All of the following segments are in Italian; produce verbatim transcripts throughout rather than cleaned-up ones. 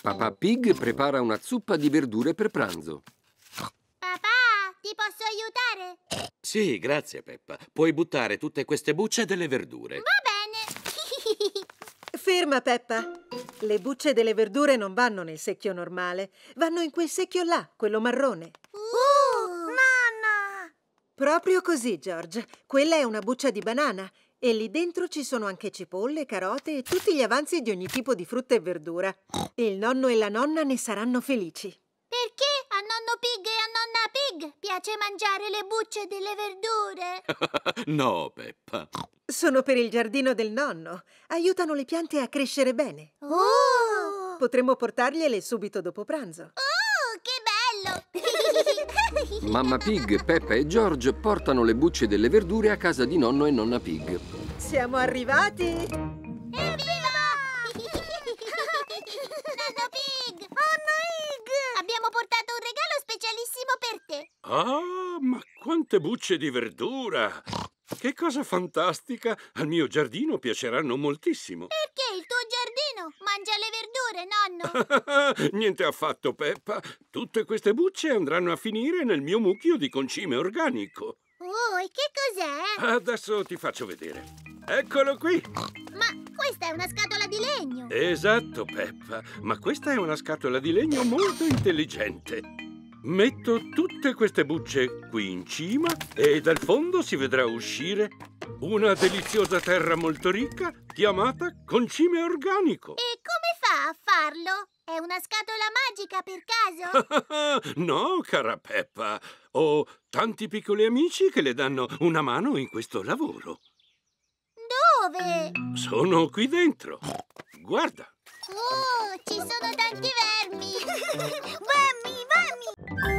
Papà Pig prepara una zuppa di verdure per pranzo. Papà, ti posso aiutare? Sì, grazie, Peppa. Puoi buttare tutte queste bucce delle verdure. Va bene. Ferma, Peppa. Le bucce delle verdure non vanno nel secchio normale. Vanno in quel secchio là, quello marrone. Uh, nonna! Proprio così, George. Quella è una buccia di banana. E lì dentro ci sono anche cipolle, carote e tutti gli avanzi di ogni tipo di frutta e verdura. E il nonno e la nonna ne saranno felici. Perché a nonno Pig e a nonna Pig piace mangiare le bucce delle verdure? No, Peppa. Sono per il giardino del nonno. Aiutano le piante a crescere bene. Oh! Potremmo portargliele subito dopo pranzo. Oh, che bello! Mamma Pig, Peppa e George portano le bucce delle verdure a casa di nonno e nonna Pig. Siamo arrivati! Evviva! Nonno Pig! Nonno Pig! Abbiamo portato un regalo specialissimo per te. Ah, ma quante bucce di verdura! Che cosa fantastica! Al mio giardino piaceranno moltissimo. Perché il tuo giardino mangia le verdure, nonno? Niente affatto, Peppa. Tutte queste bucce andranno a finire nel mio mucchio di concime organico. Oh, e che cos'è? Adesso ti faccio vedere. Eccolo qui! Ma questa è una scatola di legno. Esatto, Peppa. Ma questa è una scatola di legno molto intelligente. Metto tutte queste bucce qui in cima e dal fondo si vedrà uscire una deliziosa terra molto ricca chiamata concime organico. E come fa a farlo? È una scatola magica per caso? No, cara Peppa. Ho tanti piccoli amici che le danno una mano in questo lavoro. Dove? Sono qui dentro. Guarda. Oh, ci sono tanti vermi! Vermi, vermi!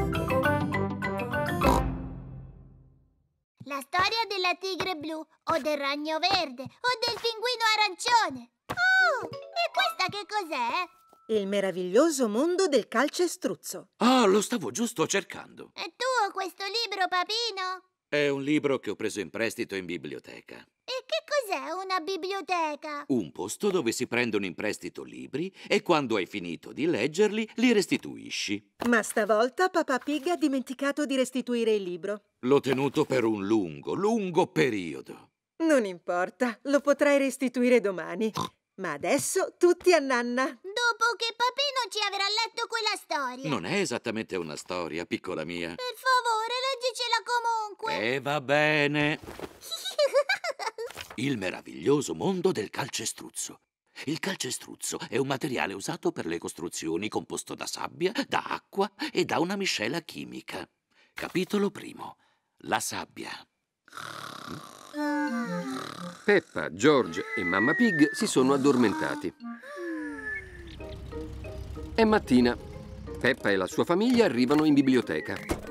La storia della tigre blu, o del ragno verde, o del pinguino arancione. Oh, e questa che cos'è? Il meraviglioso mondo del calcestruzzo. Ah, lo stavo giusto cercando. È tuo questo libro, papino? È un libro che ho preso in prestito in biblioteca. E che cos'è una biblioteca? Un posto dove si prendono in prestito libri e quando hai finito di leggerli li restituisci. Ma stavolta Papà Pig ha dimenticato di restituire il libro. L'ho tenuto per un lungo, lungo periodo. Non importa, lo potrai restituire domani. Ma adesso tutti a nanna. Dopo che papino ci avrà letto quella storia. Non è esattamente una storia, piccola mia. Per favore, leggicela comunque. E va bene. Il meraviglioso mondo del calcestruzzo. Il calcestruzzo è un materiale usato per le costruzioni composto da sabbia, da acqua e da una miscela chimica. Capitolo primo. La sabbia. Peppa, George e Mamma Pig si sono addormentati. È mattina. Peppa e la sua famiglia arrivano in biblioteca.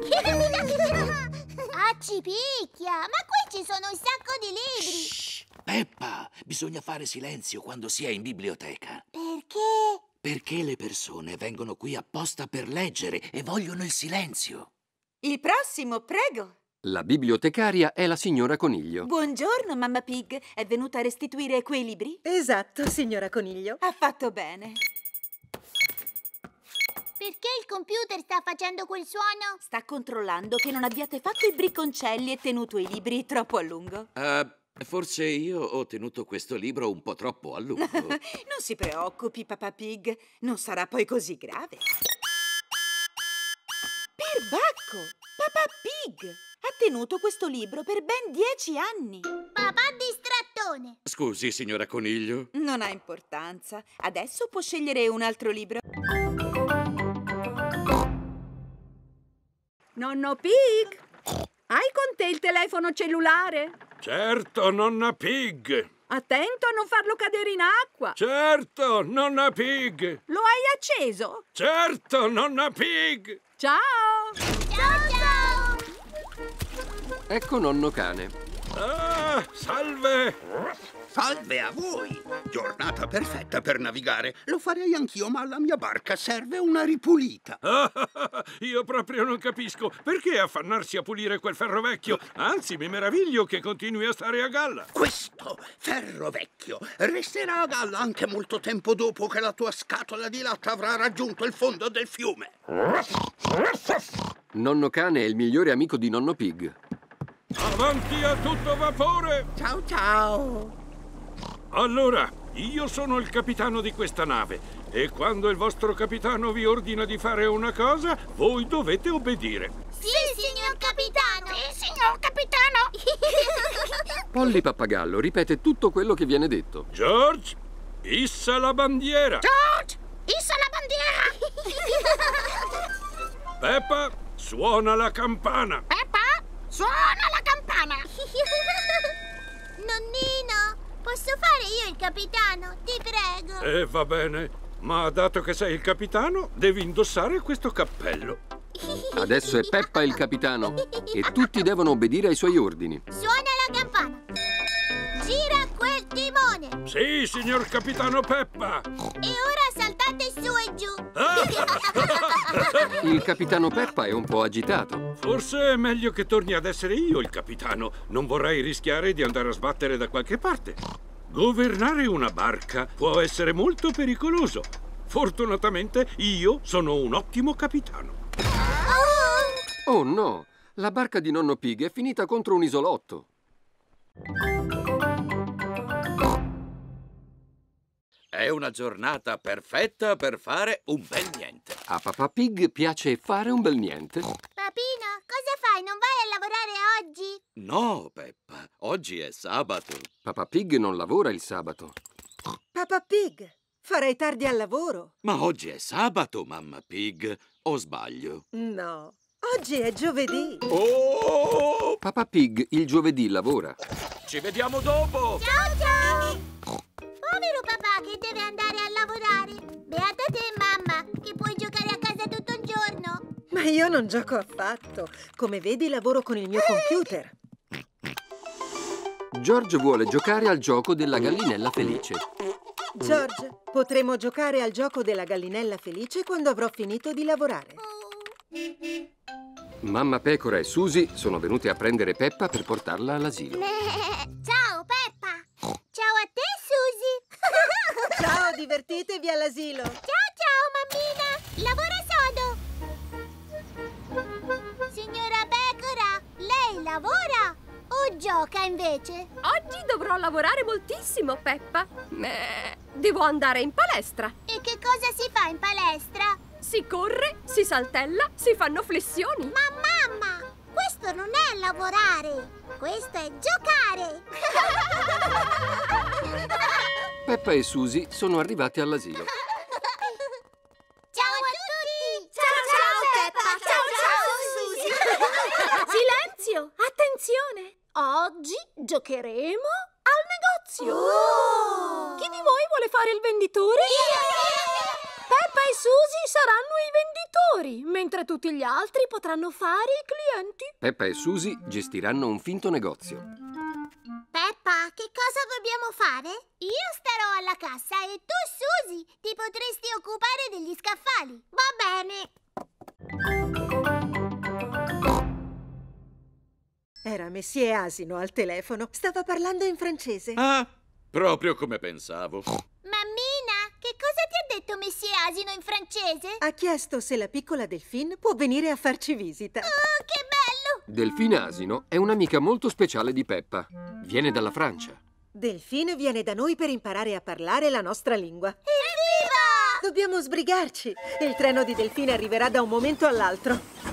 Ah, ci picchia! Ma qui ci sono un sacco di libri! Shh, Peppa, bisogna fare silenzio quando si è in biblioteca. Perché? Perché le persone vengono qui apposta per leggere e vogliono il silenzio. Il prossimo, prego. La bibliotecaria è la signora Coniglio. Buongiorno, Mamma Pig. È venuta a restituire quei libri? Esatto, signora Coniglio. Ha fatto bene. Perché il computer sta facendo quel suono? Sta controllando che non abbiate fatto i bricconcelli e tenuto i libri troppo a lungo. Uh, forse io ho tenuto questo libro un po' troppo a lungo. Non si preoccupi, Papà Pig. Non sarà poi così grave. Perbacco! Papà Pig! Ha tenuto questo libro per ben dieci anni. Papà distrattone! Scusi, signora Coniglio. Non ha importanza. Adesso può scegliere un altro libro. Nonno Pig, hai con te il telefono cellulare? Certo, nonna Pig. Attento a non farlo cadere in acqua. Certo, nonna Pig. Lo hai acceso? Certo, nonna Pig. Ciao! Ciao, ciao! Ecco nonno cane. Ah, salve. Salve a voi! Giornata perfetta per navigare. Lo farei anch'io, ma alla mia barca serve una ripulita. Ah, io proprio non capisco. Perché affannarsi a pulire quel ferro vecchio? Anzi, mi meraviglio che continui a stare a galla. Questo ferro vecchio resterà a galla anche molto tempo dopo che la tua scatola di latta avrà raggiunto il fondo del fiume. Nonno Cane è il migliore amico di Nonno Pig. Avanti a tutto vapore! Ciao ciao! Allora, io sono il capitano di questa nave e quando il vostro capitano vi ordina di fare una cosa, voi dovete obbedire. Sì, signor capitano! Sì, signor capitano! Polly Pappagallo ripete tutto quello che viene detto. George, issa la bandiera! George, issa la bandiera! Peppa, suona la campana! Peppa, suona la campana! Nonnino, posso fare io il capitano? Ti prego! Eh, va bene, ma dato che sei il capitano, devi indossare questo cappello. Adesso è Peppa il capitano e tutti devono obbedire ai suoi ordini. Suona la campana! Gira quel timone! Sì, signor capitano Peppa! E ora saltate su e giù! Il capitano Peppa è un po' agitato. Forse è meglio che torni ad essere io il capitano. Non vorrei rischiare di andare a sbattere da qualche parte. Governare una barca può essere molto pericoloso. Fortunatamente io sono un ottimo capitano. Oh no! La barca di Nonno Pig è finita contro un isolotto. È una giornata perfetta per fare un bel niente. A Papà Pig piace fare un bel niente. Papino, cosa fai? Non vai a lavorare oggi? No, Peppa, oggi è sabato. Papà Pig non lavora il sabato. Papà Pig, farei tardi al lavoro. Ma oggi è sabato, Mamma Pig. O sbaglio? No, oggi è giovedì. Oh! Papà Pig il giovedì lavora. Ci vediamo dopo! Ciao, ciao! Povero papà che deve andare a lavorare. Beata te, mamma, che puoi giocare a casa tutto il giorno. Ma io non gioco affatto. Come vedi, lavoro con il mio computer. George vuole giocare al gioco della gallinella felice. George, potremo giocare al gioco della gallinella felice quando avrò finito di lavorare. Mamma Pecora e Susie sono venute a prendere Peppa per portarla all'asilo. Ciao, Peppa! Ciao a te, Susie! Ciao, divertitevi all'asilo! Ciao, ciao, mammina! Lavora sodo! Signora Pecora, lei lavora o gioca invece? Oggi dovrò lavorare moltissimo, Peppa. Eh, devo andare in palestra. E che cosa si fa in palestra? Si corre, si saltella, si fanno flessioni. Ma mamma, questo non è lavorare, questo è giocare! Peppa e Susie sono arrivati all'asilo. Ciao a tutti! Ciao, ciao, Peppa! Ciao, ciao, Susie! Silenzio! Attenzione! Oggi giocheremo al negozio. Oh! Chi di voi vuole fare il venditore? Peppa e Susie saranno i venditori, mentre tutti gli altri potranno fare i clienti. Peppa e Susie gestiranno un finto negozio. Peppa, che cosa dobbiamo fare? Io starò alla cassa e tu, Susie, ti potresti occupare degli scaffali. Va bene. Era Messie Asino al telefono. Stava parlando in francese. Ah, proprio come pensavo. Mammina, che cosa ti ha detto Messie Asino in francese? Ha chiesto se la piccola Delphine può venire a farci visita. Oh, che bello! Delphine Asino è un'amica molto speciale di Peppa. Viene dalla Francia. Delphine viene da noi per imparare a parlare la nostra lingua. Evviva! Dobbiamo sbrigarci. Il treno di Delphine arriverà da un momento all'altro.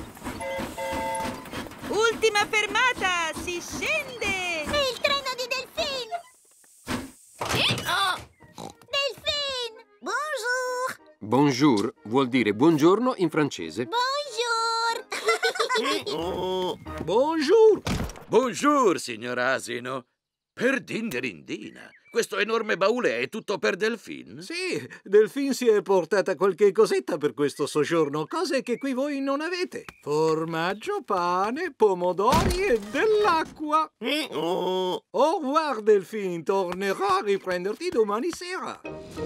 Ultima fermata, si scende! È il treno di Delphine! Delphine! Bonjour! Bonjour vuol dire buongiorno in francese. Bonjour! Bonjour! Bonjour, signor Asino! Per dinderindina! questo enorme baule è tutto per Delphine? Sì, Delphine si è portata qualche cosetta per questo soggiorno, cose che qui voi non avete. Formaggio, pane, pomodori e dell'acqua. Oh. Au revoir, Delphine. Tornerò a riprenderti domani sera.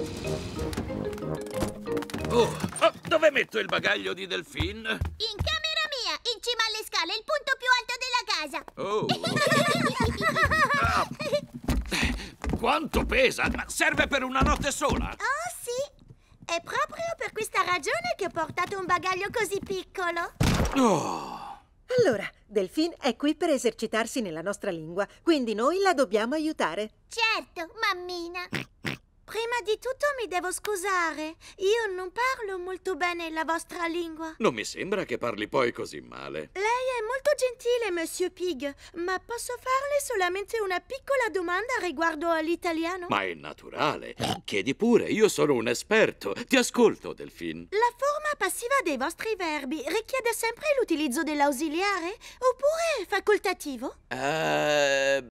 Oh, oh, dove metto il bagaglio di Delphine? In camera mia, in cima alle scale, il punto più alto della casa. Oh. Ah. Quanto pesa? Ma serve per una notte sola? Oh, sì. È proprio per questa ragione che ho portato un bagaglio così piccolo. Oh. Allora, Delphine è qui per esercitarsi nella nostra lingua, quindi noi la dobbiamo aiutare. Certo, mammina. Prima di tutto mi devo scusare. Io non parlo molto bene la vostra lingua. Non mi sembra che parli poi così male. Lei è molto gentile, Monsieur Pig, ma posso farle solamente una piccola domanda riguardo all'italiano? Ma è naturale. Chiedi pure, io sono un esperto. Ti ascolto, Delphine. La forma passiva dei vostri verbi richiede sempre l'utilizzo dell'ausiliare oppure è facoltativo? Eh...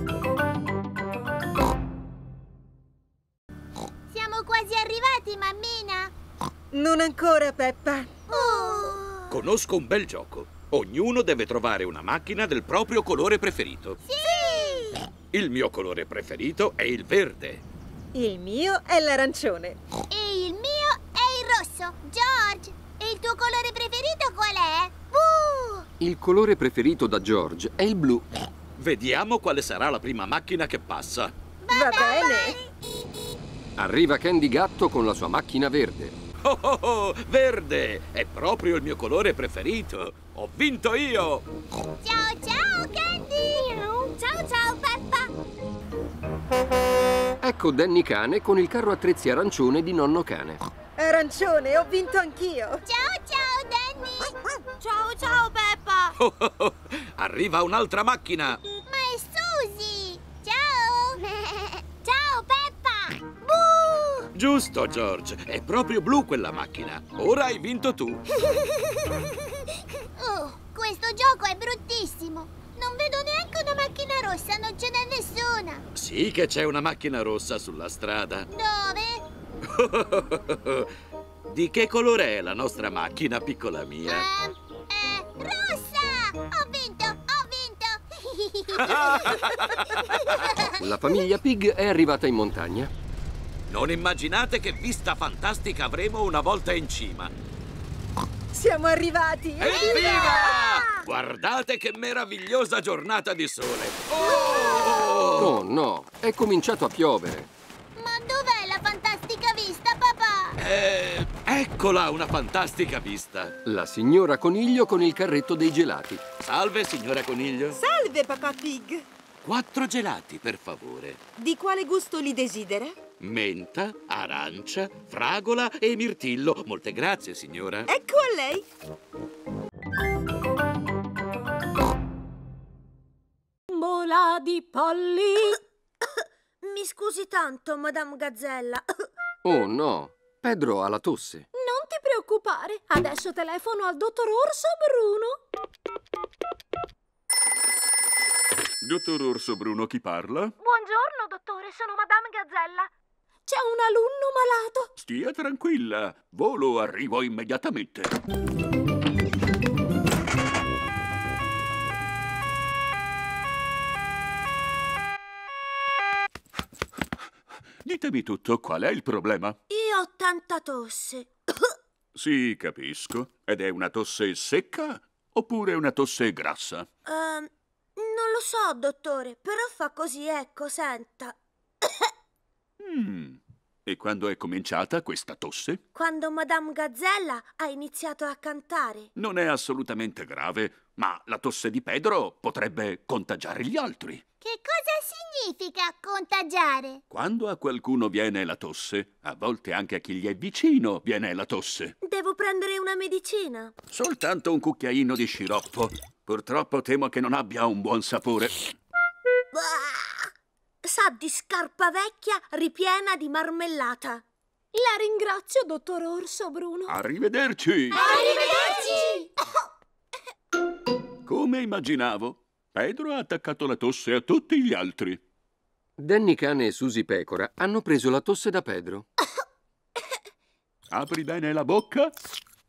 Siamo quasi arrivati, mammina. Non ancora, Peppa. Oh. Conosco un bel gioco. Ognuno deve trovare una macchina del proprio colore preferito. Sì! Il mio colore preferito è il verde. Il mio è l'arancione. E il mio è il rosso. George, e il tuo colore preferito qual è? Uh! Il colore preferito da George è il blu. Vediamo quale sarà la prima macchina che passa. Va, Va bene. Arriva Candy Gatto con la sua macchina verde. Oh, oh, oh, verde! È proprio il mio colore preferito. Ho vinto io! Ciao, ciao, Candy! Ciao, ciao, Peppa! Ecco Danny Cane con il carro attrezzi arancione di Nonno Cane. Arancione, ho vinto anch'io! Ciao, ciao, Danny! Ciao, ciao, Peppa! Oh, oh, oh. Arriva un'altra macchina! Ma è Susie! Ciao! Ciao, Peppa! Buh! Giusto, George. È proprio blu quella macchina. Ora hai vinto tu. Oh, questo gioco è bruttissimo. Non vedo neanche una macchina rossa, non ce n'è nessuna. Sì che c'è una macchina rossa sulla strada. Dove? Di che colore è la nostra macchina, piccola mia? Eh, eh, rossa! Ho vinto, ho vinto! La famiglia Pig è arrivata in montagna. Non immaginate che vista fantastica avremo una volta in cima. Siamo arrivati! Evviva! Guardate che meravigliosa giornata di sole! Oh! Oh no, è cominciato a piovere. Ma dov'è la fantastica vista, papà? Eh, eccola una fantastica vista! La signora Coniglio con il carretto dei gelati. Salve, signora Coniglio. Salve, papà Pig. Quattro gelati, per favore. Di quale gusto li desidera? Menta, arancia, fragola e mirtillo. Molte grazie, signora. Ecco a lei. Bola di polli. Mi scusi tanto, Madame Gazzella. Oh no, Pedro ha la tosse. Non ti preoccupare, adesso telefono al dottor Orso Bruno. Dottor Orso Bruno, chi parla? Buongiorno, dottore, sono Madame Gazzella. C'è un alunno malato. Stia tranquilla, volo, arrivo immediatamente. Ditemi tutto, qual è il problema? Io ho tanta tosse. Sì, capisco. Ed è una tosse secca oppure una tosse grassa? Uh, non lo so, dottore, però fa così, ecco, senta. Mm. E quando è cominciata questa tosse? Quando Madame Gazzella ha iniziato a cantare. Non è assolutamente grave, ma la tosse di Pedro potrebbe contagiare gli altri. Che cosa significa contagiare? Quando a qualcuno viene la tosse, a volte anche a chi gli è vicino viene la tosse. Devo prendere una medicina? Soltanto un cucchiaino di sciroppo. Purtroppo temo che non abbia un buon sapore. Sa di scarpa vecchia ripiena di marmellata. La ringrazio, dottor Orso Bruno. Arrivederci! Arrivederci! Come immaginavo, Pedro ha attaccato la tosse a tutti gli altri. Danny Cane e Susie Pecora hanno preso la tosse da Pedro. Apri bene la bocca. Uè!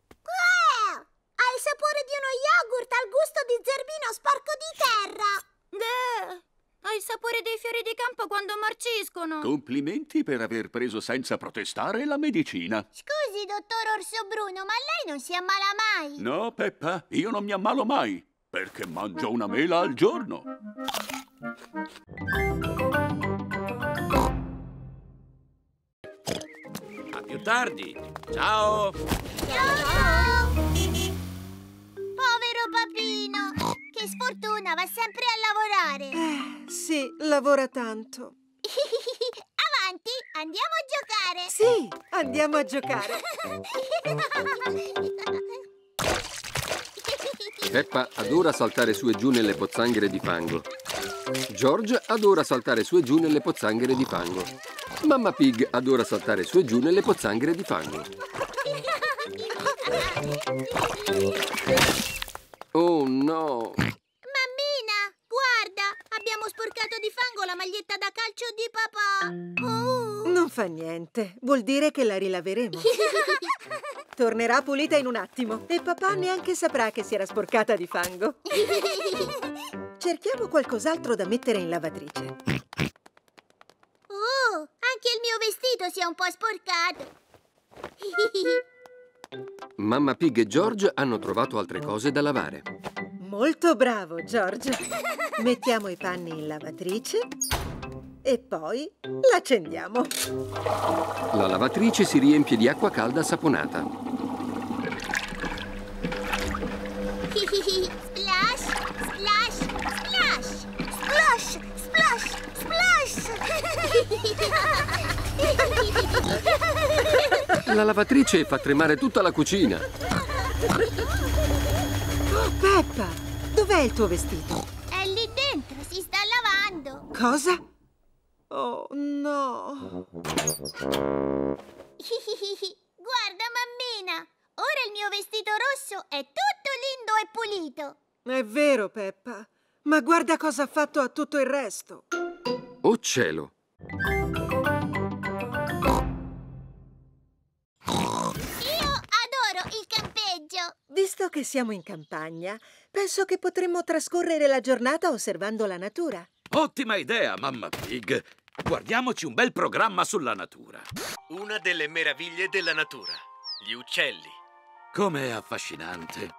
Ha il sapore di uno yogurt al gusto di zerbino sporco di terra. Beh, ha il sapore dei fiori di campo quando marciscono. Complimenti per aver preso senza protestare la medicina. Scusi, dottor Orso Bruno, ma lei non si ammala mai? No, Peppa, io non mi ammalo mai, perché mangio una mela al giorno. A più tardi. Ciao. Ciao! Povero papino! Che sfortuna, va sempre a lavorare. Eh, sì, lavora tanto. Avanti, andiamo a giocare. Sì, andiamo a giocare. Peppa adora saltare su e giù nelle pozzanghere di fango. George adora saltare su e giù nelle pozzanghere di fango. Mamma Pig adora saltare su e giù nelle pozzanghere di fango. Oh no! Mammina, guarda, abbiamo sporcato di fango la maglietta da calcio di papà. Oh. Non fa niente, vuol dire che la rilaveremo. Tornerà pulita in un attimo e papà neanche saprà che si era sporcata di fango. Cerchiamo qualcos'altro da mettere in lavatrice. Oh, anche il mio vestito si è un po' sporcato. Mamma Pig e George hanno trovato altre cose da lavare. Molto bravo, George. Mettiamo i panni in lavatrice e poi l'accendiamo. La lavatrice si riempie di acqua calda saponata. Splash, splash, splash. Splash, splash, splash. La lavatrice fa tremare tutta la cucina. Oh, Peppa, dov'è il tuo vestito? È lì dentro, si sta lavando. Cosa? Oh, no. Guarda, mammina, ora il mio vestito rosso è tutto lindo e pulito. È vero, Peppa, ma guarda cosa ha fatto a tutto il resto. Oh cielo! Io adoro il campeggio. Visto che siamo in campagna, penso che potremmo trascorrere la giornata osservando la natura. Ottima idea, Mamma Pig. Guardiamoci un bel programma sulla natura. Una delle meraviglie della natura, gli uccelli. Com'è affascinante.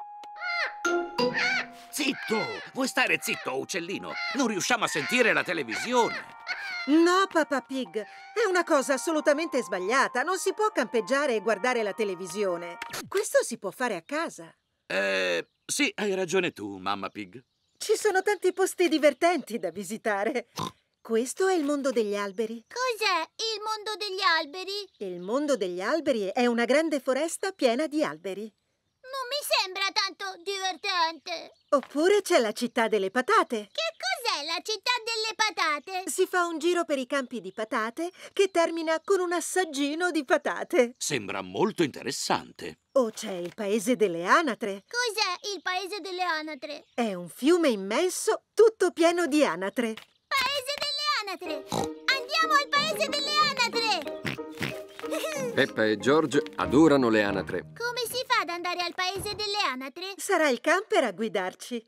Zitto! Vuoi stare zitto, uccellino? Non riusciamo a sentire la televisione. No, Papà Pig, è una cosa assolutamente sbagliata. Non si può campeggiare e guardare la televisione. Questo si può fare a casa. Eh, sì, hai ragione tu, Mamma Pig. Ci sono tanti posti divertenti da visitare. Questo è il mondo degli alberi. Cos'è il mondo degli alberi? Il mondo degli alberi è una grande foresta piena di alberi. Non mi sembra tanto divertente. Oppure c'è la città delle patate. Che cos'è la città delle patate? Si fa un giro per i campi di patate che termina con un assaggino di patate. Sembra molto interessante. O c'è il paese delle anatre. Cos'è il paese delle anatre? È un fiume immenso tutto pieno di anatre. Paese delle anatre! Andiamo al paese delle anatre! Peppa e George adorano le anatre. Come si fa ad andare al paese delle anatre? Sarà il camper a guidarci.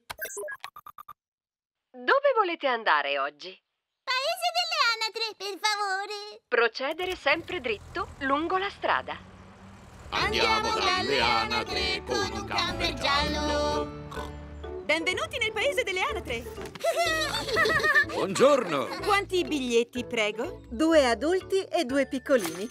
Dove volete andare oggi? Paese delle anatre, per favore! Procedere sempre dritto lungo la strada. Andiamo dalle anatre con un camper giallo. Benvenuti nel paese delle anatre. Buongiorno. Quanti biglietti, prego? Due adulti e due piccolini.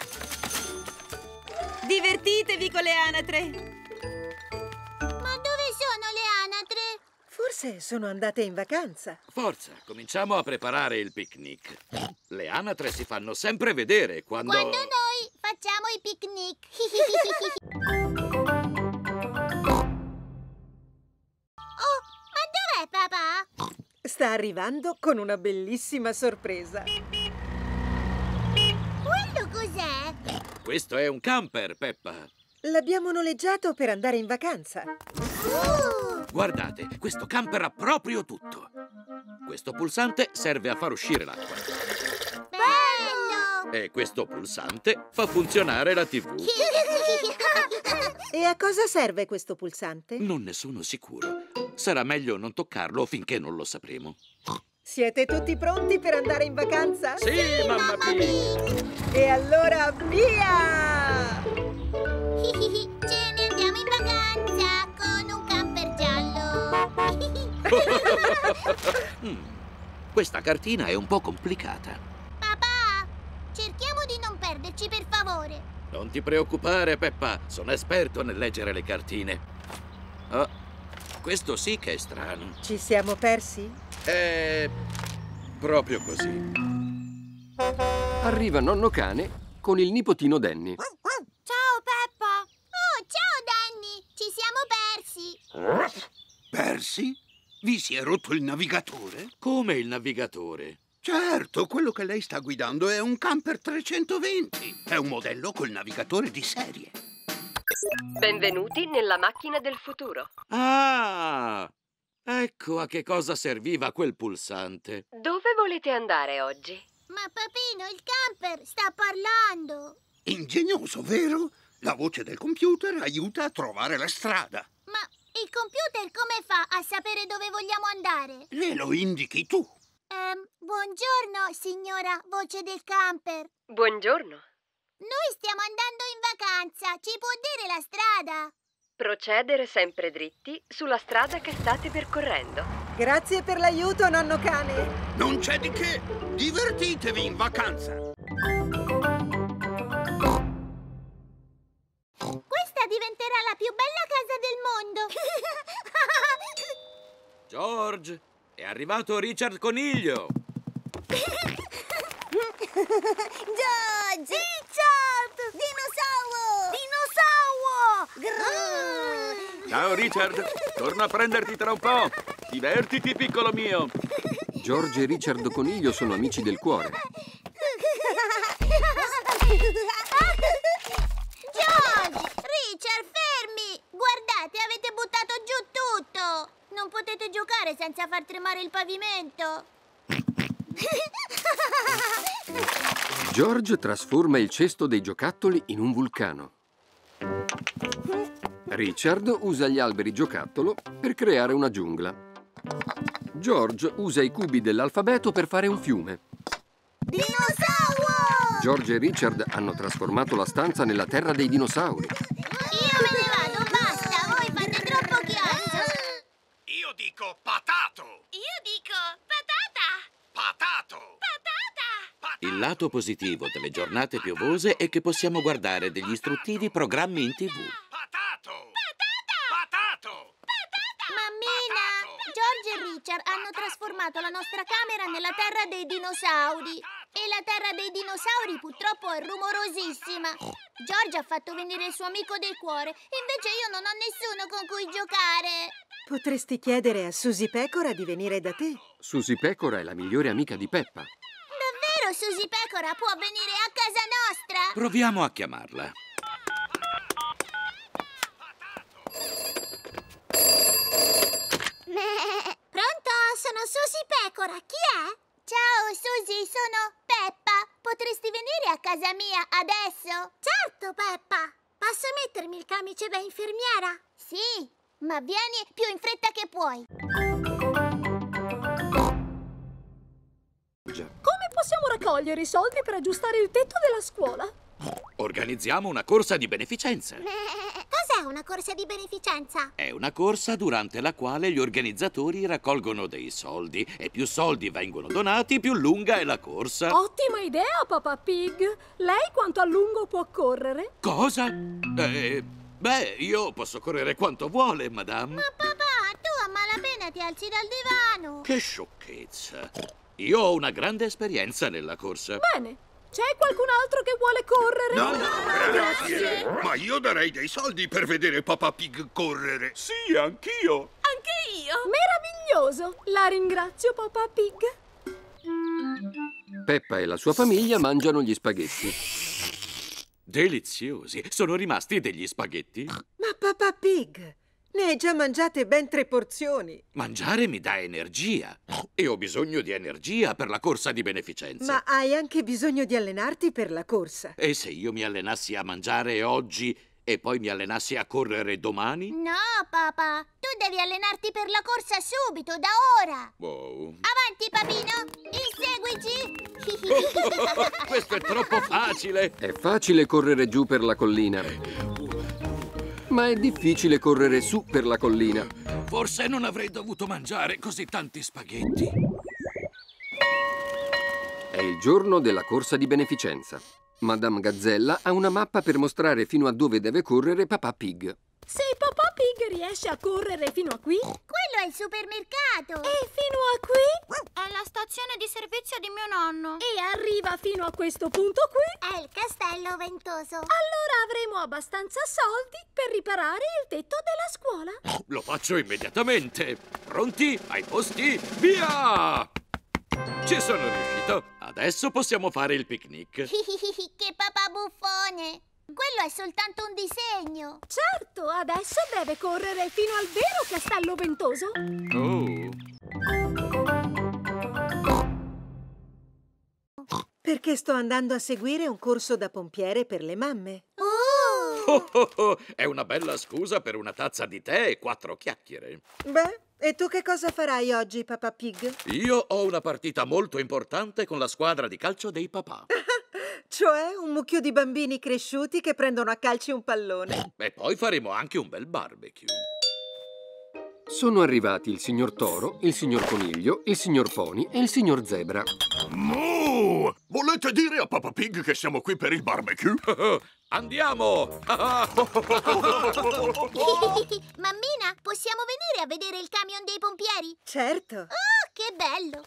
Divertitevi con le anatre. Ma dove sono le anatre? Forse sono andate in vacanza. Forza, cominciamo a preparare il picnic. Le anatre si fanno sempre vedere quando... Quando noi facciamo i picnic. Oh, ma dov'è papà? Sta arrivando con una bellissima sorpresa. Quello cos'è? Questo è un camper, Peppa. L'abbiamo noleggiato per andare in vacanza. Uh! Guardate, questo camper ha proprio tutto. Questo pulsante serve a far uscire l'acqua. E questo pulsante fa funzionare la tivù. E a cosa serve questo pulsante? Non ne sono sicuro. Sarà meglio non toccarlo finché non lo sapremo. Siete tutti pronti per andare in vacanza? Sì, sì mamma Pig! E allora via! Ce ne andiamo in vacanza con un camper giallo. mm, questa cartina è un po' complicata. Papà, cerchiamo di non perderci, per favore. Non ti preoccupare, Peppa. Sono esperto nel leggere le cartine. Oh, questo sì che è strano. Ci siamo persi? È proprio così. Arriva nonno cane con il nipotino Danny. Ciao, Peppa. Oh, ciao, Danny. Ci siamo persi. Persi? Vi si è rotto il navigatore? Come il navigatore? Certo, quello che lei sta guidando è un camper trecentoventi. È un modello col navigatore di serie. Benvenuti nella macchina del futuro. Ah! Ecco a che cosa serviva quel pulsante. Dove volete andare oggi? Ma papino, il camper sta parlando. Ingegnoso, vero? La voce del computer aiuta a trovare la strada. Ma il computer come fa a sapere dove vogliamo andare? Le lo indichi tu. Um, buongiorno, signora voce del camper. Buongiorno. Noi stiamo andando in vacanza. Ci può dire la strada? Procedere sempre dritti sulla strada che state percorrendo. Grazie per l'aiuto, nonno cane. Non c'è di che. Divertitevi in vacanza. Questa diventerà la più bella casa del mondo. George, è arrivato Richard Coniglio. George! Richard! Dinosauro! Dinosauro! Ciao Richard, torno a prenderti tra un po'. Divertiti, piccolo mio. George e Richard Coniglio sono amici del cuore. George! Richard, fermi! Guardate, avete buttato giù tutto! Non potete giocare senza far tremare il pavimento. George trasforma il cesto dei giocattoli in un vulcano. Richard usa gli alberi giocattolo per creare una giungla. George usa i cubi dell'alfabeto per fare un fiume. Dinosauro! George e Richard hanno trasformato la stanza nella terra dei dinosauri. Io me ne vado, basta! Voi fate troppo chiasso! Io dico patato! Io dico patata! Patato! Patata! Il lato positivo delle giornate piovose è che possiamo guardare degli istruttivi programmi in tivù. Patato! Patata! Patato! Mammina! George e Richard hanno trasformato la nostra camera nella terra dei dinosauri. E la terra dei dinosauri purtroppo è rumorosissima. George ha fatto venire il suo amico del cuore, invece io non ho nessuno con cui giocare. Potresti chiedere a Susie Pecora di venire da te. Susie Pecora è la migliore amica di Peppa. Davvero Susie Pecora può venire a casa nostra? Proviamo a chiamarla. Pronto? Sono Susie Pecora. Chi è? Ciao Susie, sono Peppa. Potresti venire a casa mia adesso? Certo, Peppa. Posso mettermi il camice da infermiera? Sì, ma vieni più in fretta che puoi. Come possiamo raccogliere i soldi per aggiustare il tetto della scuola? Organizziamo una corsa di beneficenza. Cos'è una corsa di beneficenza? È una corsa durante la quale gli organizzatori raccolgono dei soldi e più soldi vengono donati, più lunga è la corsa. Ottima idea, Papà Pig. Lei quanto a lungo può correre? Cosa? Eh, beh, io posso correre quanto vuole, madame. Ma papà, tu a malapena ti alzi dal divano. Che sciocchezza. Io ho una grande esperienza nella corsa. Bene. C'è qualcun altro che vuole correre? No, no, grazie. Ma io darei dei soldi per vedere Papà Pig correre. Sì, anch'io. Anche io. Meraviglioso. La ringrazio, Papà Pig. Peppa e la sua famiglia mangiano gli spaghetti. Deliziosi. Sono rimasti degli spaghetti? Ma Papà Pig, Ne hai già mangiate ben tre porzioni. Mangiare mi dà energia e ho bisogno di energia per la corsa di beneficenza. Ma hai anche bisogno di allenarti per la corsa. E se io mi allenassi a mangiare oggi e poi mi allenassi a correre domani? No, papà. Tu devi allenarti per la corsa subito, da ora. Wow. Avanti, papino. Inseguici. Questo è troppo facile. È facile correre giù per la collina, ma è difficile correre su per la collina. Forse non avrei dovuto mangiare così tanti spaghetti. È il giorno della corsa di beneficenza. Madame Gazzella ha una mappa per mostrare fino a dove deve correre Papà Pig. Se Papà Pig riesce a correre fino a qui... Quello è il supermercato. E fino a qui... È la stazione di servizio di mio nonno. E arriva fino a questo punto qui... È il castello ventoso. Allora avremo abbastanza soldi per riparare il tetto della scuola. Lo faccio immediatamente. Pronti? Ai posti? Via! Ci sono riuscito. Adesso possiamo fare il picnic. Che papà buffone. Quello è soltanto un disegno. Certo, adesso deve correre fino al vero castello ventoso. Oh. Perché sto andando a seguire un corso da pompiere per le mamme. Uh! Oh, oh, oh. È una bella scusa per una tazza di tè e quattro chiacchiere. Beh, e tu che cosa farai oggi, Papà Pig? Io ho una partita molto importante con la squadra di calcio dei papà. Cioè un mucchio di bambini cresciuti che prendono a calci un pallone. E poi faremo anche un bel barbecue. Sono arrivati il signor Toro, il signor Coniglio, il signor Pony e il signor Zebra. Moo! Volete dire a Papà Pig che siamo qui per il barbecue? Andiamo! Mammina, possiamo venire a vedere il camion dei pompieri? Certo. Oh, che bello!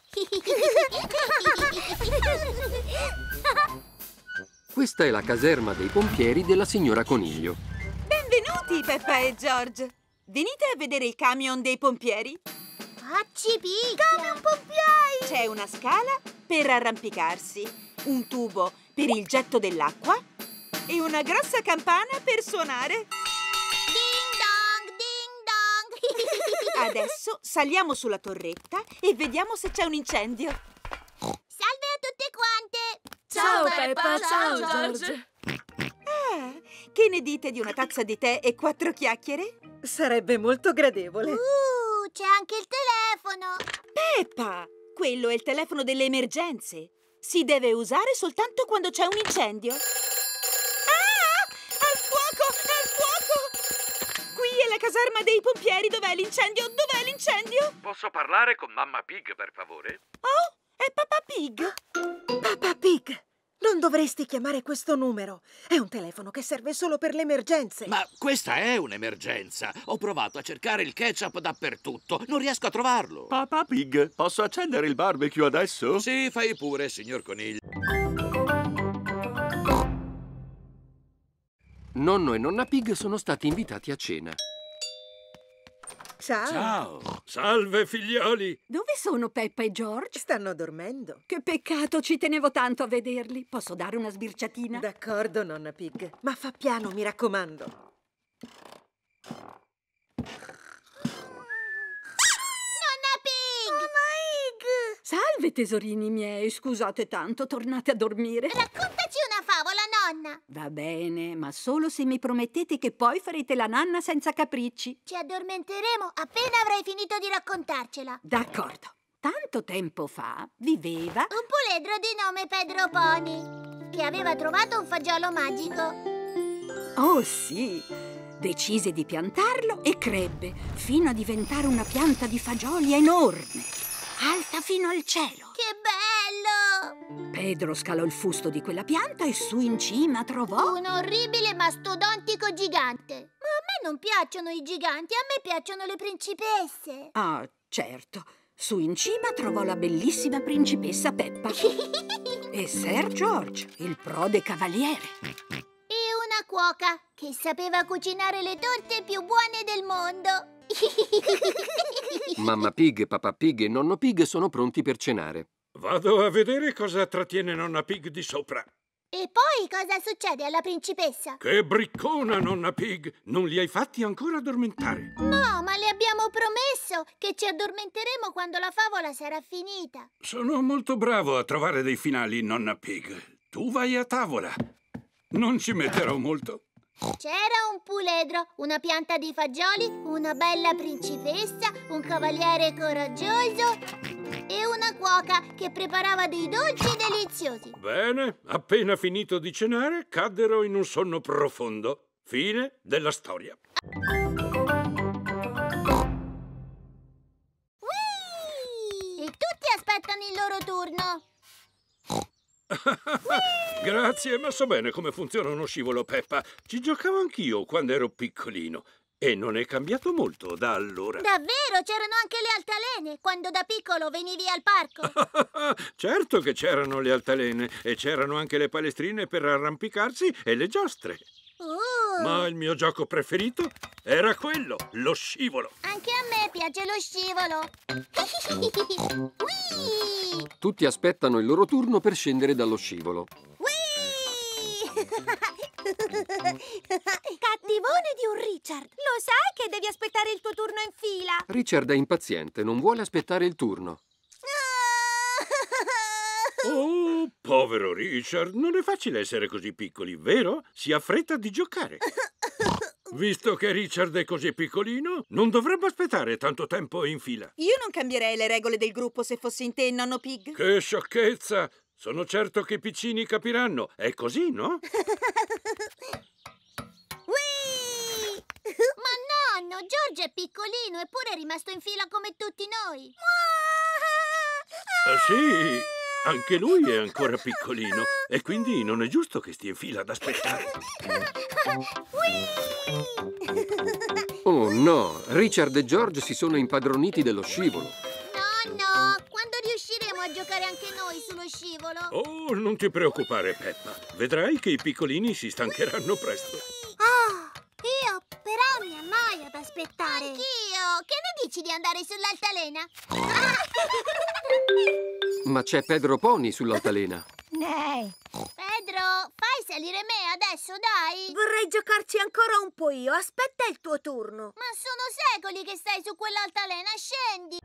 Questa è la caserma dei pompieri della signora Coniglio. Benvenuti, Peppa e George. Venite a vedere il camion dei pompieri? Accipicchia! Camion pompieri! C'è una scala per arrampicarsi, un tubo per il getto dell'acqua e una grossa campana per suonare. Ding dong, ding dong! Adesso saliamo sulla torretta e vediamo se c'è un incendio. Salve a tutte quante! Ciao, Peppa! Ciao, George! Ah, che ne dite di una tazza di tè e quattro chiacchiere? Sarebbe molto gradevole. Uh, c'è anche il telefono! Peppa! Quello è il telefono delle emergenze. Si deve usare soltanto quando c'è un incendio. Ah! Al fuoco! Al fuoco! Qui è la caserma dei pompieri. Dov'è l'incendio? Dov'è l'incendio? Posso parlare con Mamma Pig, per favore? Oh, è Papà Pig. Papà Pig! Non dovresti chiamare questo numero. È un telefono che serve solo per le emergenze. Ma questa è un'emergenza. Ho provato a cercare il ketchup dappertutto. Non riesco a trovarlo. Papà Pig, posso accendere il barbecue adesso? Sì, fai pure, signor Coniglio. Nonno e nonna Pig sono stati invitati a cena. Ciao. Ciao. Salve, figlioli. Dove sono Peppa e George? Stanno dormendo. Che peccato, ci tenevo tanto a vederli. Posso dare una sbirciatina? D'accordo, nonna Pig. Ma fa piano, mi raccomando. Nonna Pig! Nonna Pig! Salve, tesorini miei. Scusate tanto, tornate a dormire. Raccontaci una favola, nonna. Va bene, ma solo se mi promettete che poi farete la nanna senza capricci. Ci addormenteremo appena avrai finito di raccontarcela. D'accordo. Tanto tempo fa viveva un puledro di nome Pedro Pony, che aveva trovato un fagiolo magico. Oh sì, decise di piantarlo e crebbe fino a diventare una pianta di fagioli enorme, alta fino al cielo. Che bello! Pedro scalò il fusto di quella pianta e su in cima trovò un orribile mastodontico gigante. Ma a me non piacciono i giganti, a me piacciono le principesse. Ah, certo. Su in cima trovò la bellissima principessa Peppa e Sir George, il prode cavaliere. E una cuoca che sapeva cucinare le torte più buone del mondo. Mamma Pig, Papà Pig e nonno Pig sono pronti per cenare. Vado a vedere cosa trattiene nonna Pig di sopra. E poi cosa succede alla principessa? Che briccona, nonna Pig! Non li hai fatti ancora addormentare. No, ma le abbiamo promesso che ci addormenteremo quando la favola sarà finita. Sono molto bravo a trovare dei finali, nonna Pig. Tu vai a tavola. Non ci metterò molto. C'era un puledro, una pianta di fagioli, una bella principessa, un cavaliere coraggioso e una cuoca che preparava dei dolci deliziosi. Bene, appena finito di cenare, caddero in un sonno profondo. Fine della storia. E tutti aspettano il loro turno. Grazie, ma so bene come funziona uno scivolo, Peppa. Ci giocavo anch'io quando ero piccolino e non è cambiato molto da allora. Davvero? C'erano anche le altalene quando da piccolo venivi al parco? Certo che c'erano le altalene e c'erano anche le palestrine per arrampicarsi e le giostre. Uh. Ma il mio gioco preferito era quello, lo scivolo. Anche a me piace lo scivolo. Tutti aspettano il loro turno per scendere dallo scivolo. Cattivone di un Richard! Lo sai che devi aspettare il tuo turno in fila? Richard è impaziente, non vuole aspettare il turno. Oh, povero Richard, non è facile essere così piccoli, vero? Si ha fretta di giocare. Visto che Richard è così piccolino, non dovrebbe aspettare tanto tempo in fila. Io non cambierei le regole del gruppo se fossi in te, nonno Pig. Che sciocchezza! Sono certo che i piccini capiranno. È così, no? Ma nonno, George è piccolino, eppure è rimasto in fila come tutti noi. Ah, sì, anche lui è ancora piccolino e quindi non è giusto che stia in fila ad aspettare. Oh no, Richard e George si sono impadroniti dello scivolo. Nonno, quando riusciremo a giocare anche noi sullo scivolo? Oh, non ti preoccupare, Peppa. Vedrai che i piccolini si stancheranno presto. Oh, io però mi annoio ad aspettare. Anch'io. Che ne dici di andare sull'altalena? Ma c'è Pedro Pony sull'altalena. Nee. Pedro, fai salire me adesso, dai. Vorrei giocarci ancora un po' io. Aspetta il tuo turno. Ma sono secoli che stai su quell'altalena, scendi.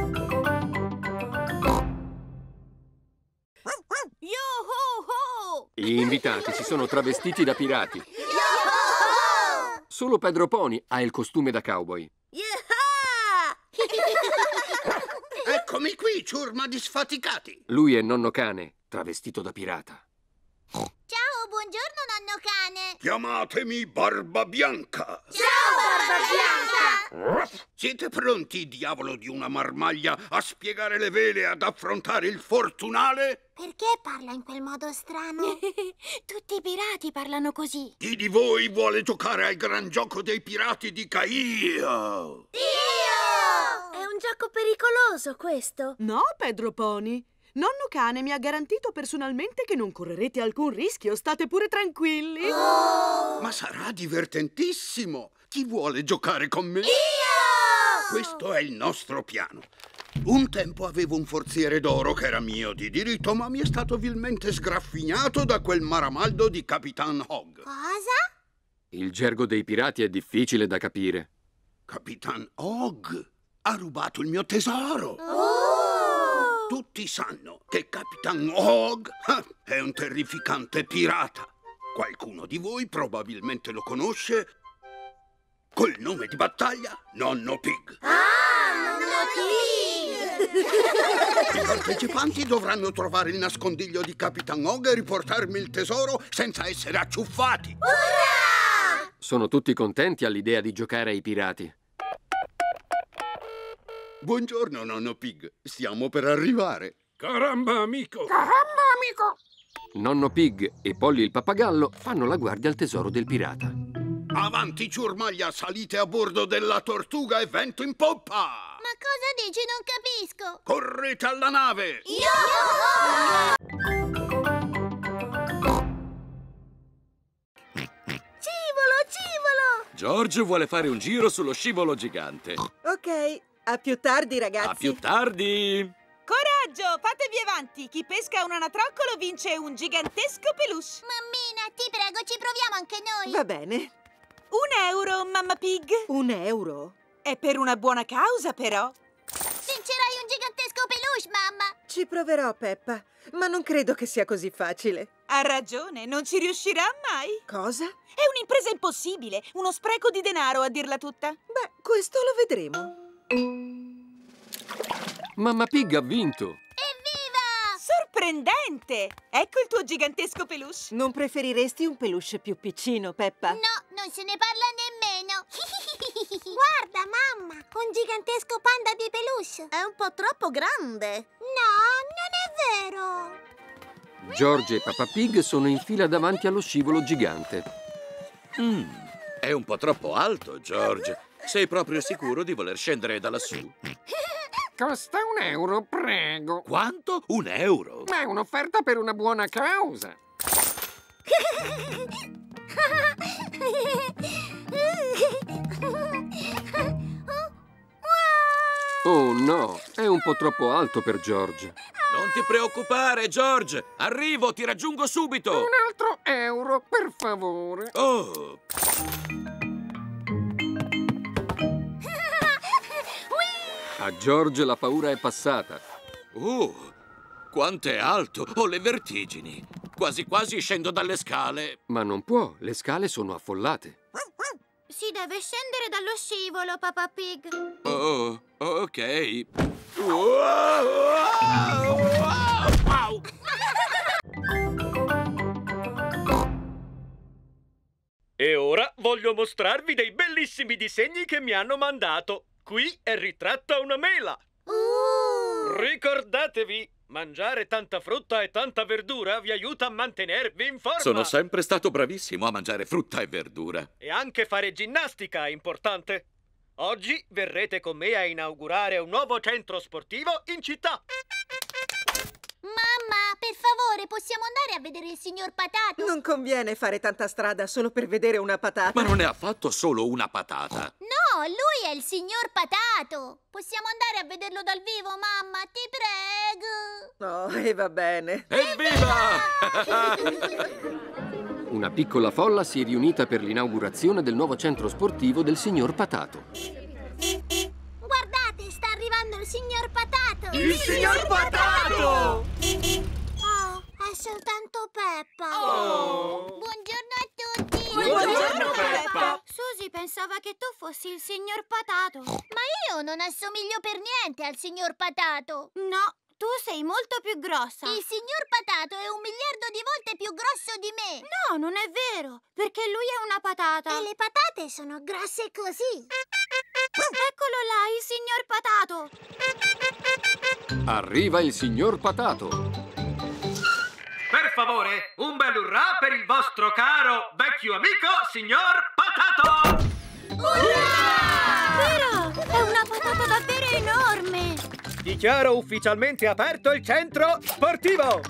Yo-ho-ho! Gli invitati si sono travestiti da pirati. Yo-ho! Solo Pedro Pony ha il costume da cowboy. Eccomi qui, ciurma di sfaticati. Lui è nonno cane, travestito da pirata. Ciao, buongiorno nonno cane. Chiamatemi Barba Bianca. Ciao, Barba Bianca. Siete pronti, diavolo di una marmaglia, a spiegare le vele e ad affrontare il fortunale? Perché parla in quel modo strano? Tutti i pirati parlano così. Chi di voi vuole giocare al gran gioco dei pirati? Dica io. Io! È un gioco pericoloso questo. No, Pedro Pony. Nonno cane mi ha garantito personalmente che non correrete alcun rischio. State pure tranquilli. Oh! Ma sarà divertentissimo. Chi vuole giocare con me? Io! Questo è il nostro piano. Un tempo avevo un forziere d'oro che era mio di diritto, ma mi è stato vilmente sgraffignato da quel maramaldo di Capitan Hogg. Cosa? Il gergo dei pirati è difficile da capire. Capitan Hogg ha rubato il mio tesoro. Oh! Tutti sanno che Capitan Hogg è un terrificante pirata. Qualcuno di voi probabilmente lo conosce col nome di battaglia Nonno Pig. Ah, Nonno Pig! I partecipanti dovranno trovare il nascondiglio di Capitan Hogg e riportarmi il tesoro senza essere acciuffati. Urrà! Sono tutti contenti all'idea di giocare ai pirati. Buongiorno, Nonno Pig. Stiamo per arrivare. Caramba, amico! Caramba, amico! Nonno Pig e Polly il pappagallo fanno la guardia al tesoro del pirata. Avanti, ciurmaglia, salite a bordo della tortuga e vento in poppa! Ma cosa dici? Non capisco! Correte alla nave! Yo! Civolo, civolo! George vuole fare un giro sullo scivolo gigante. Ok, a più tardi, ragazzi. A più tardi! Coraggio, fatevi avanti! Chi pesca un anatroccolo vince un gigantesco peluche! Mammina, ti prego, ci proviamo anche noi! Va bene. Un euro, Mamma Pig! Un euro? È per una buona causa, però! Vincerai un gigantesco peluche, mamma! Ci proverò, Peppa, ma non credo che sia così facile. Ha ragione, non ci riuscirà mai! Cosa? È un'impresa impossibile, uno spreco di denaro, a dirla tutta! Beh, questo lo vedremo. Mamma Pig ha vinto! Sorprendente! Ecco il tuo gigantesco peluche! Non preferiresti un peluche più piccino, Peppa? No, non se ne parla nemmeno! Guarda, mamma! Un gigantesco panda di peluche! È un po' troppo grande! No, non è vero! George e Peppa Pig sono in fila davanti allo scivolo gigante. Mm, è un po' troppo alto, George. Sei proprio sicuro di voler scendere da lassù? Costa un euro, prego. Quanto? Un euro? Ma è un'offerta per una buona causa. Oh no, è un po' troppo alto per George. Non ti preoccupare, George. Arrivo, ti raggiungo subito. Un altro euro, per favore. Oh. A George la paura è passata. Uh, quanto è alto! Ho le vertigini. Quasi quasi scendo dalle scale. Ma non può, le scale sono affollate. Si deve scendere dallo scivolo, Peppa Pig. Oh, ok. Wow, wow, wow. E ora voglio mostrarvi dei bellissimi disegni che mi hanno mandato. Qui è ritratta una mela. Uh. Ricordatevi, mangiare tanta frutta e tanta verdura vi aiuta a mantenervi in forma. Sono sempre stato bravissimo a mangiare frutta e verdura. E anche fare ginnastica è importante. Oggi verrete con me a inaugurare un nuovo centro sportivo in città. Mamma, per favore, possiamo andare a vedere il signor Patato? Non conviene fare tanta strada solo per vedere una patata. Ma non è affatto solo una patata. No, lui è il signor Patato. Possiamo andare a vederlo dal vivo, mamma, ti prego. Oh, e va bene. Evviva! Una piccola folla si è riunita per l'inaugurazione del nuovo centro sportivo del signor Patato. Guardate, sta arrivando il signor Patato! Il signor Patato! Oh, è soltanto Peppa! Oh. Buongiorno a tutti! Buongiorno, Peppa! Susie pensava che tu fossi il signor Patato. Ma io non assomiglio per niente al signor Patato! No, tu sei molto più grossa. Il signor Patato è un miliardo di volte più grosso di me! No, non è vero, perché lui è una patata. E le patate sono grosse così! Eccolo là, il signor Patato! Arriva il signor Patato! Per favore, un bel urrà per il vostro caro vecchio amico, signor Patato! Urrà! Vero, è una patata davvero enorme! Dichiaro ufficialmente aperto il centro sportivo!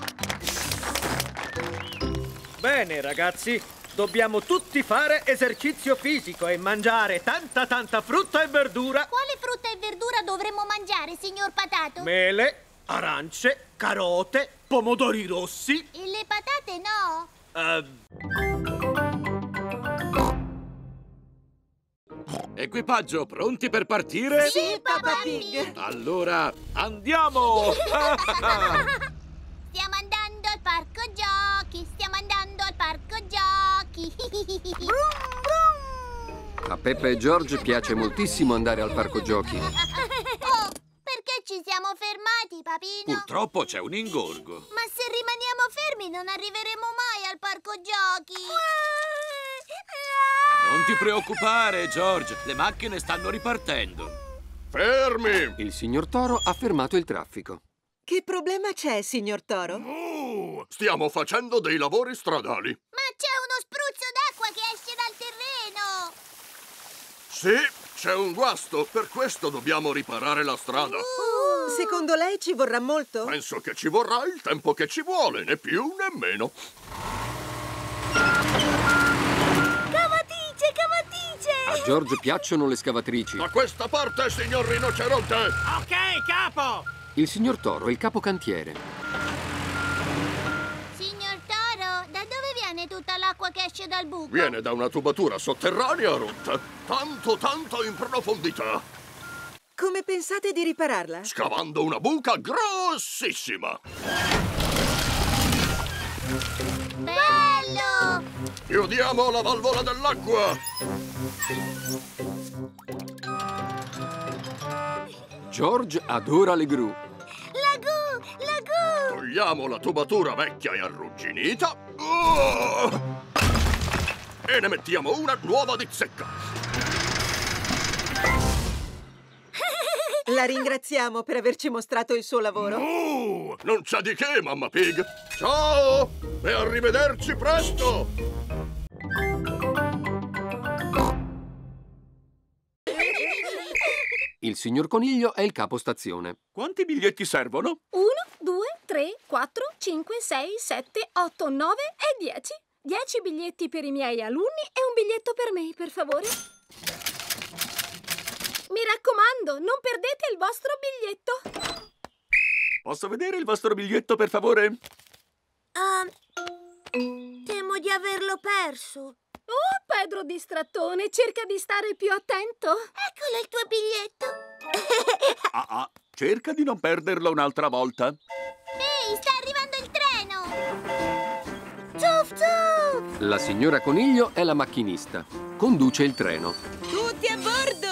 Bene, ragazzi, dobbiamo tutti fare esercizio fisico e mangiare tanta tanta frutta e verdura. Quale frutta e verdura dovremmo mangiare, signor Patato? Mele, arance, carote, pomodori rossi. E le patate no? Uh... Equipaggio, pronti per partire? Sì, Peppa Pig! Allora, andiamo! Stiamo andando al parco giochi, stiamo andando al parco giochi. Brum, brum. A Peppa e George piace moltissimo andare al parco giochi. Oh, perché ci siamo fermati, papino? Purtroppo c'è un ingorgo. Ma se rimaniamo fermi non arriveremo mai al parco giochi. Non ti preoccupare, George, le macchine stanno ripartendo. Fermi! Il signor Toro ha fermato il traffico. Che problema c'è, signor Toro? Oh, stiamo facendo dei lavori stradali. Ma c'è uno spruzzo d'acqua che esce dal terreno! Sì, c'è un guasto, per questo dobbiamo riparare la strada. Uh, secondo lei ci vorrà molto? Penso che ci vorrà il tempo che ci vuole, né più né meno. Cavatice, cavatice! A George piacciono le scavatrici. Da questa parte, signor rinoceronte! Ok, capo! Il signor Toro è il capocantiere. tutta l'acqua che esce dal buco? Viene da una tubatura sotterranea rotta, tanto tanto in profondità. Come pensate di ripararla? Scavando una buca grossissima. Bello! Chiudiamo la valvola dell'acqua. George adora le gru. Lagù! Lagù! Togliamo la tubatura vecchia e arrugginita. Oh! E ne mettiamo una nuova di zecca. La ringraziamo per averci mostrato il suo lavoro. Oh, non c'è di che, Mamma Pig. Ciao! E arrivederci presto! Il signor Coniglio è il capostazione. Quanti biglietti servono? Uno, due, tre, quattro, cinque, sei, sette, otto, nove e dieci. Dieci biglietti per i miei alunni e un biglietto per me, per favore. Mi raccomando, non perdete il vostro biglietto. Posso vedere il vostro biglietto, per favore? Um, temo di averlo perso. Oh, Pedro distrattone, cerca di stare più attento. Eccolo il tuo biglietto. Ah, ah, cerca di non perderlo un'altra volta. Ehi, sta arrivando il treno! Ciuff, ciuff! La signora Coniglio è la macchinista. Conduce il treno. Tutti a bordo!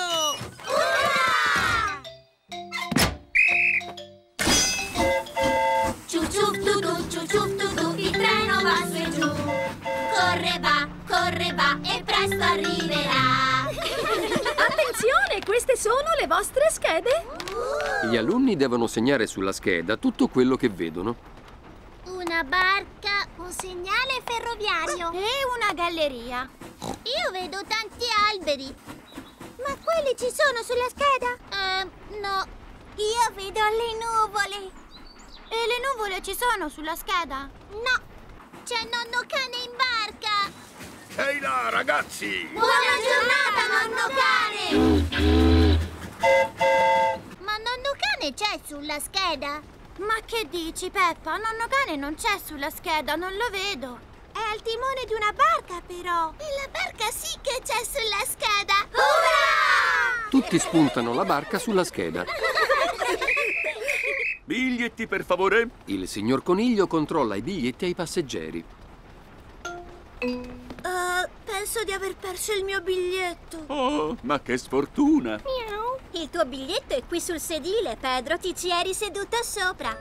Ciuff, ciuff, tu, tu, ciuff, ciuff, tu, tu, il treno va su e giù. Corre va, corre va e presto arriverà. Attenzione, queste sono le vostre schede. Gli alunni devono segnare sulla scheda tutto quello che vedono. Una barca, un segnale ferroviario E una galleria. Io vedo tanti alberi. Ma quelli ci sono sulla scheda? Eh, no. Io vedo le nuvole. E le nuvole ci sono sulla scheda? No, c'è nonno cane in barca. Ehi là, ragazzi! Buona giornata, nonno cane! Ma nonno cane c'è sulla scheda? Ma che dici, Peppa? Nonno cane non c'è sulla scheda, non lo vedo. È al timone di una barca, però. E la barca sì che c'è sulla scheda. Ura! Tutti spuntano la barca sulla scheda. Biglietti, per favore. Il signor Coniglio controlla i biglietti ai passeggeri. Uh, penso di aver perso il mio biglietto. Oh, ma che sfortuna. Il tuo biglietto è qui sul sedile, Pedro. Ti ci eri seduto sopra.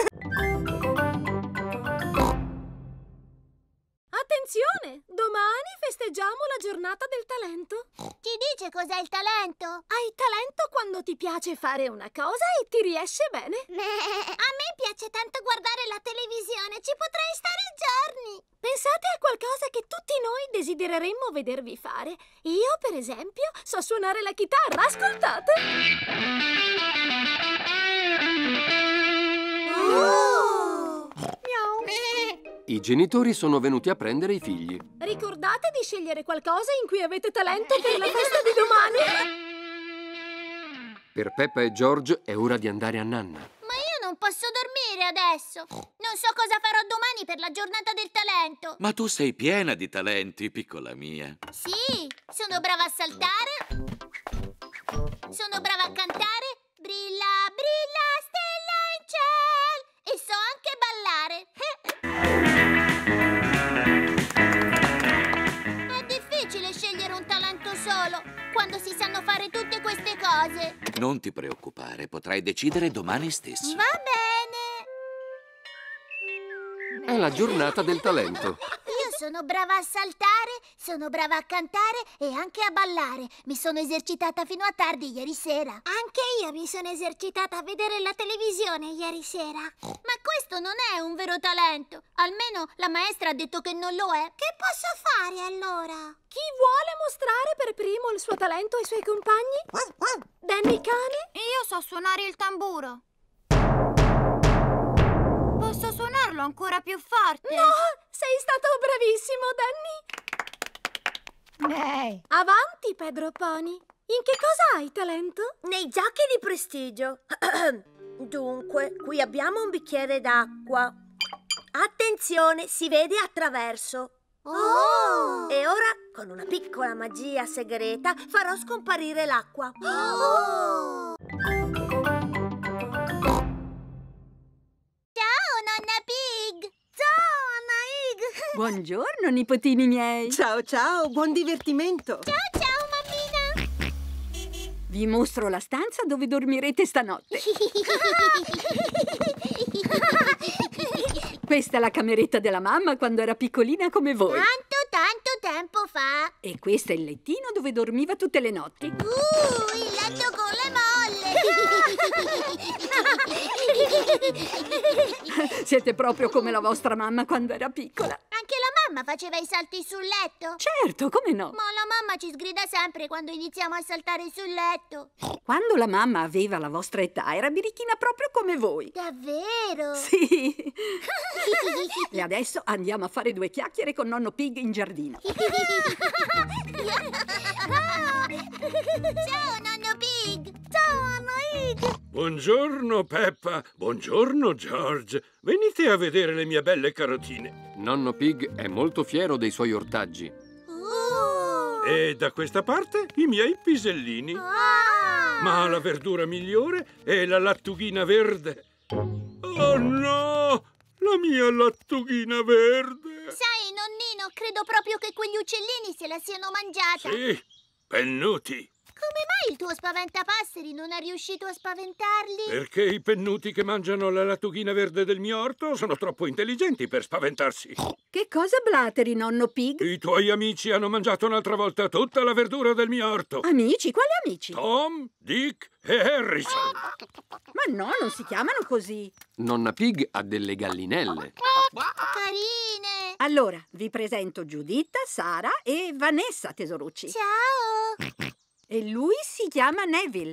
Attenzione, domani festeggiamo la giornata del talento. Ci dice cos'è il talento? Hai talento quando ti piace fare una cosa e ti riesce bene. A me piace tanto guardare la televisione, ci potrei stare giorni. Pensate a qualcosa che tutti noi desidereremmo vedervi fare. Io, per esempio, so suonare la chitarra, ascoltate. Oh! Miau. I genitori sono venuti a prendere i figli. Ricordate di scegliere qualcosa in cui avete talento per la festa di domani. Per Peppa e George è ora di andare a nanna. Ma io non posso dormire adesso. Non so cosa farò domani per la giornata del talento. Ma tu sei piena di talenti, piccola mia. Sì, sono brava a saltare. Sono brava a cantare. Brilla, brilla, stella in cielo. E so anche ballare. È difficile scegliere un talento solo quando si sanno fare tutte queste cose. Non ti preoccupare, potrai decidere domani stesso. Va bene. È la giornata del talento. Io sono brava a saltare, sono brava a cantare e anche a ballare. Mi sono esercitata fino a tardi ieri sera. Anche io mi sono esercitata a vedere la televisione ieri sera. Ma questo non è un vero talento. Almeno la maestra ha detto che non lo è. Che posso fare allora? Chi vuole mostrare per primo il suo talento ai suoi compagni? Danny cane? Io so suonare il tamburo. Posso suonarlo ancora più forte? No! Sei stato bravissimo, Danny! Beh. Avanti, Pedro Pony! In che cosa hai talento? Nei giochi di prestigio. Dunque, qui abbiamo un bicchiere d'acqua. Attenzione, si vede attraverso. Oh! E ora, con una piccola magia segreta, farò scomparire l'acqua. Oh! Ciao, nonna Pig! Ciao, Anna Hig! Buongiorno, nipotini miei! Ciao, ciao, buon divertimento! Ciao, ciao, mammina! Vi mostro la stanza dove dormirete stanotte. Questa è la cameretta della mamma quando era piccolina come voi. Tanto, tanto tempo fa. E questo è il lettino dove dormiva tutte le notti. Uh, il letto con le molle. Siete proprio come la vostra mamma quando era piccola. Anche la mamma faceva i salti sul letto? Certo, come no? Ma la mamma ci sgrida sempre quando iniziamo a saltare sul letto. Quando la mamma aveva la vostra età era birichina proprio come voi. Davvero? Sì. E adesso andiamo a fare due chiacchiere con nonno Pig in giardino. Ciao, nonno Pig! Ciao, Anna Hig! Buongiorno, Peppa. Buongiorno, George. Venite a vedere le mie belle carotine. Nonno Pig è molto fiero dei suoi ortaggi. Oh. E da questa parte i miei pisellini. Ah. Ma la verdura migliore è la lattughina verde. Oh no! La mia lattughina verde! Sai, nonnino, credo proprio che quegli uccellini se la siano mangiata. Sì, pennuti. Come mai il tuo spaventapasseri non è riuscito a spaventarli? Perché i pennuti che mangiano la lattughina verde del mio orto sono troppo intelligenti per spaventarsi. Che cosa blateri, nonno Pig? I tuoi amici hanno mangiato un'altra volta tutta la verdura del mio orto. Amici? Quali amici? Tom, Dick e Harrison. Ma no, non si chiamano così. Nonna Pig ha delle gallinelle. Carine! Allora, vi presento Giuditta, Sara e Vanessa, tesorucci. Ciao! E lui si chiama Neville.